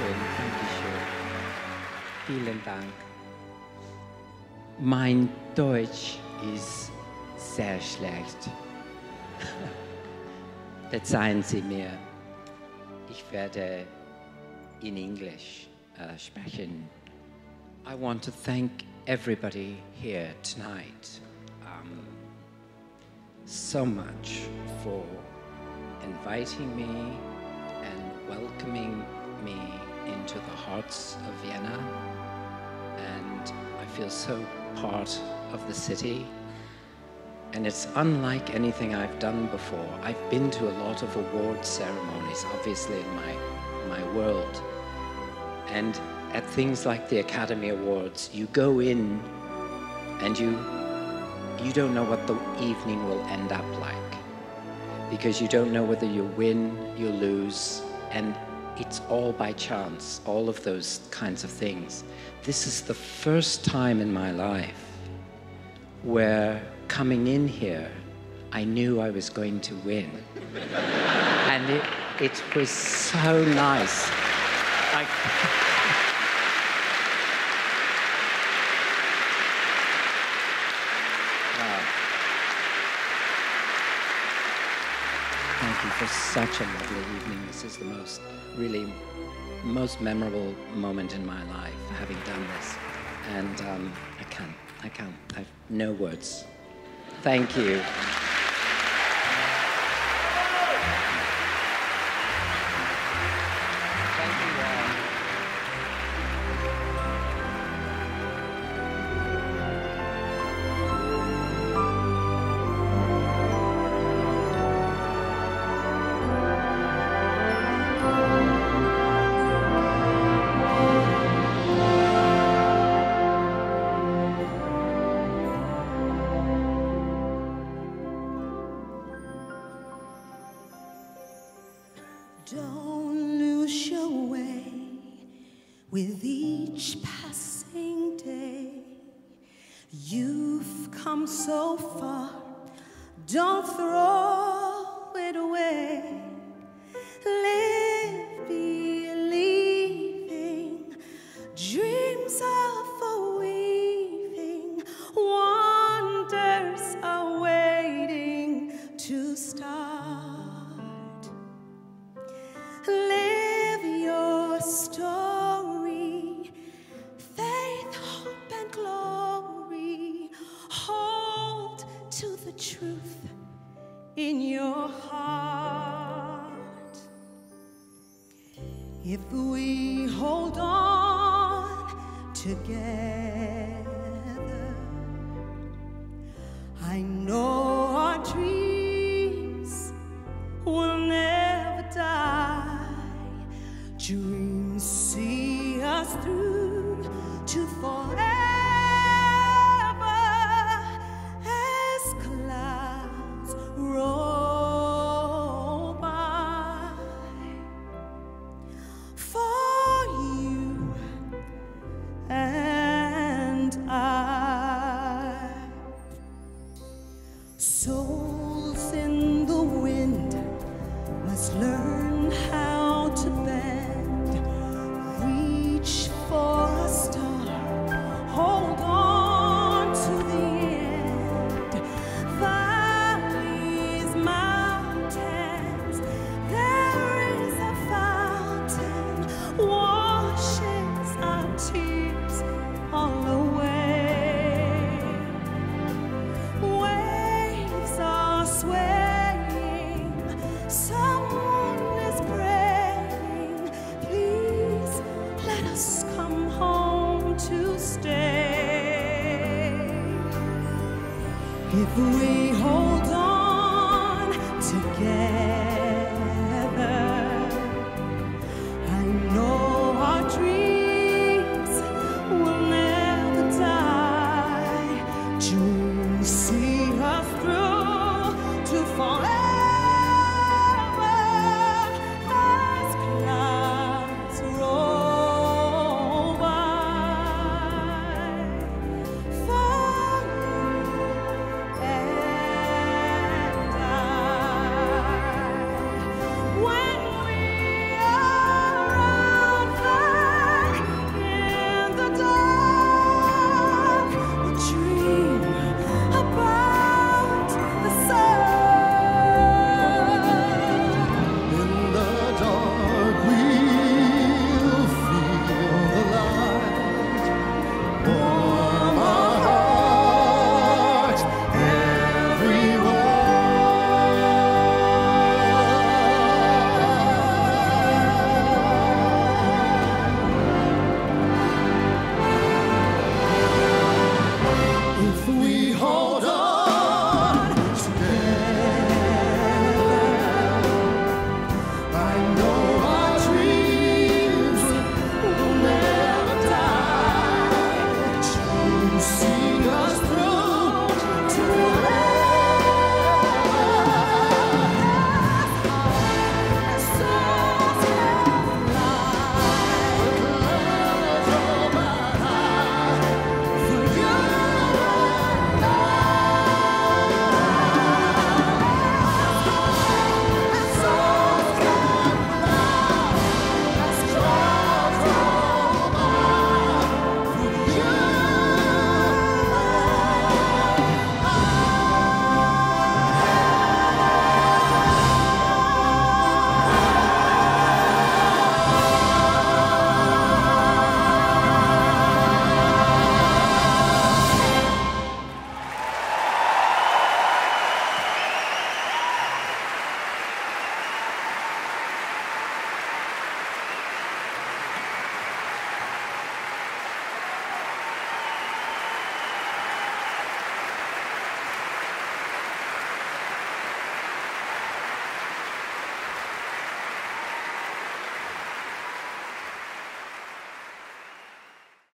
schön, danke schön. Vielen Dank. Mein Deutsch ist sehr schlecht. Verzeihen Sie mir. Ich werde in English sprechen. I want to thank everybody here tonight so much for inviting me and welcoming me into the hearts of Vienna. And I feel so part of the city. And it's unlike anything I've done before. I've been to a lot of award ceremonies, obviously in my world. And at things like the Academy Awards, you go in and you don't know what the evening will end up like, because you don't know whether you win, you lose, and it's all by chance, all of those kinds of things. This is the first time in my life where coming in here, I knew I was going to win. And it was so nice. Thank you for such a lovely evening. This is the most memorable moment in my life, having done this. And I can't, I've no words. Thank you. Don't lose your way with each passing day. You've come so far, don't throw it away. Live believing, dreams are for weaving, wonders are waiting to start. Live your story, faith, hope, and glory. Hold to the truth in your heart. If we hold on together, I know our dreams will never die. Dreams see us through to forever as clouds roll by. For you and I, souls in the wind must learn how to bend, reach for a star, hold on to the end. Valleys, mountains, there is a fountain, washes our tears all away. Waves are swaying, someone is praying, please let us come home to stay. If we hold